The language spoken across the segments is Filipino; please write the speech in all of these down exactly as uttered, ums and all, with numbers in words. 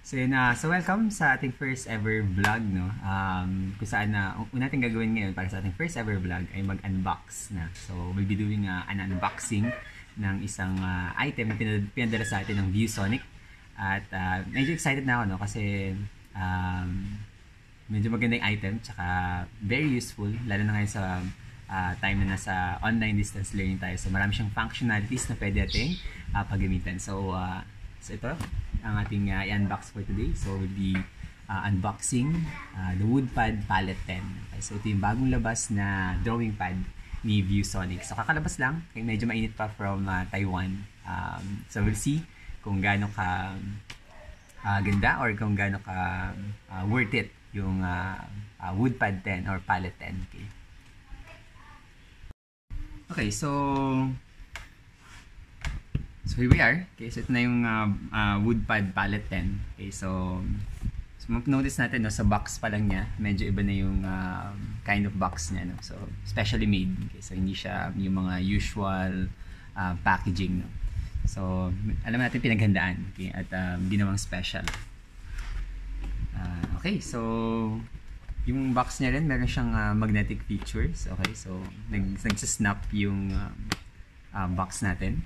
So yun na, so welcome sa ating first ever vlog, no? Um, kung saan na, uh, una natin gagawin ngayon para sa ating first ever vlog ay mag-unbox na. So we'll be doing uh, an unboxing ng isang uh, item na pinadala sa atin ng ViewSonic. At uh, medyo excited na ako, no? Kasi um, medyo maganda yung item, tsaka very useful, lalo na ngayon sa uh, time na nasa online distance learning tayo. So marami siyang functionalities na pwede natin uh, paggamitan. So, uh, so ito ang ating uh, i-unbox for today. So we'll be uh, unboxing uh, the WoodPad Palette ten. Okay, so ito yung bagong labas na drawing pad ni ViewSonic. So kakalabas lang, okay, medyo mainit pa from uh, Taiwan. Um, so we'll see kung gaano ka uh, ganda or kung gaano ka uh, worth it yung uh, uh, WoodPad ten or Palette ten. Okay, okay so So here we are. Okay, so ito na yung uh, uh, WoodPad Palette ten. Okay, so so notice natin, no, sa box pa lang niya, medyo iba na yung uh, kind of box niya, no. So specially made. Okay, so hindi siya yung mga usual uh, packaging, no. So alam natin pinaghandaan, okay, at um, ginawang special. Uh, okay, so yung box niya rin meron siyang uh, magnetic features. Okay, so nag nagsasnap yung uh, uh, box natin.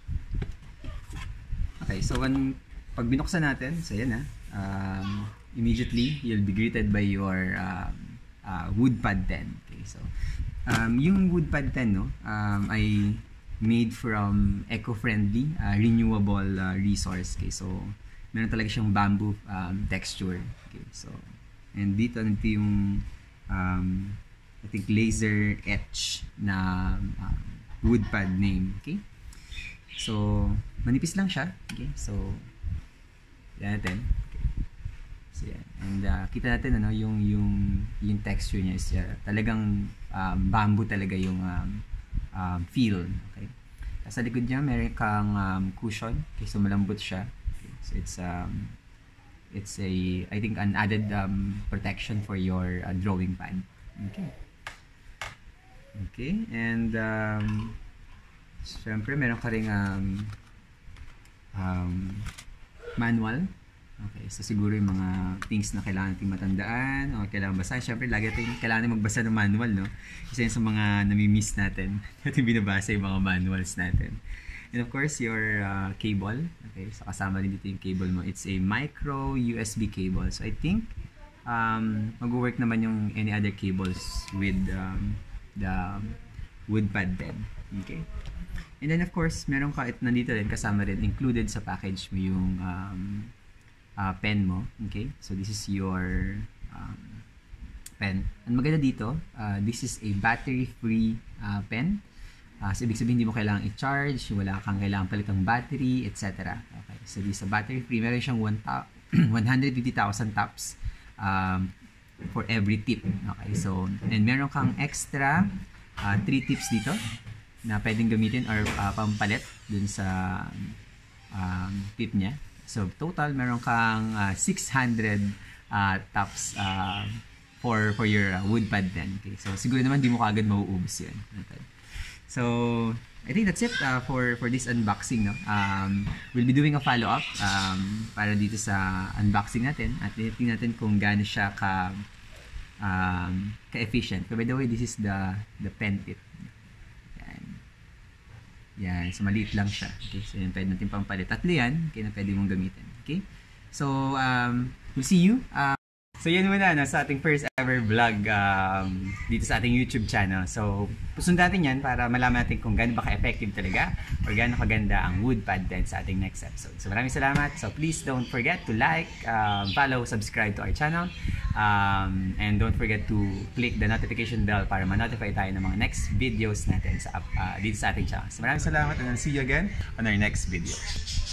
Okay, so when pag binuksan natin, so yan na, um, immediately you'll be greeted by your um, uh, WoodPad ten. Okay, so um, yung WoodPad ten, no, um, ay made from eco-friendly, uh, renewable uh, resource. Okay, so meron talaga siyang bamboo um, texture. Okay, so and dito nito yung um, I think laser etch na um, WoodPad name. Okay. So, manipis lang siya. Okay, so yan natin. Okay. So yan. And uh, kita natin ano yung yung yung texture niya is uh, talagang um, bamboo talaga yung um, um, feel. Okay. Sa likod niya meron kang um, cushion. Okay, so malambot siya. Okay. So it's um it's a I think an added um, protection for your uh, drawing pad. Okay. Okay, and um siyempre, meron ka rin um, um, manual. Okay, so siguro yung mga things na kailangan natin matandaan o kailangan basahin. Siyempre, lagi natin kailangan magbasa ng manual, no? Isa yun sa mga nami-miss natin. Natin binabasa yung mga manuals natin. And of course, your uh, cable. Okay, so kasama din dito yung cable mo. It's a micro U S B cable. So I think um, mag-work naman yung any other cables with um, the WoodPad ten. Okay. And then of course, meron ka, it nandito rin, kasama rin, included sa package mo yung um, uh, pen mo. Okay? So this is your um, pen. Ang maganda dito, uh, this is a battery-free uh, pen. Uh, so ibig sabihin, hindi mo kailangang i-charge, wala kang kailangang palitang battery, et cetera. Okay? So this is a battery-free. Meron siyang one hundred fifty thousand taps um, for every tip. Okay? So, and meron kang extra uh, three tips dito na pwedeng gamitin or uh, pampalit dun sa um, tip niya. So total meron kang uh, six hundred uh, taps uh, for for your uh, WoodPad ten. Okay, so siguro naman di mo kaagad mauubos yan. So I think that's it uh, for for this unboxing, no. Um, we'll be doing a follow up um, para dito sa unboxing natin at tingnan natin kung gaano siya ka um, ka-efficient. So by the way, this is the the pen tip. Yan, so maliit lang siya. Okay, so yan, pwede natin pang palit. Tatlo yan, okay, na pwede mong gamitin. Okay, so um, we'll see you. Um, so yan muna, no, sa ating first ever vlog um, dito sa ating YouTube channel. So pusundan natin yan para malaman natin kung gaano ba ka-effective talaga or gaano kaganda ang WoodPad ten sa ating next episode. So maraming salamat. So please don't forget to like, uh, follow, subscribe to our channel. Um, and don't forget to click the notification bell para ma-notify tayo ng mga next videos natin sa, uh, dito sa ating channel. So maraming salamat and I'll see you again on our next video.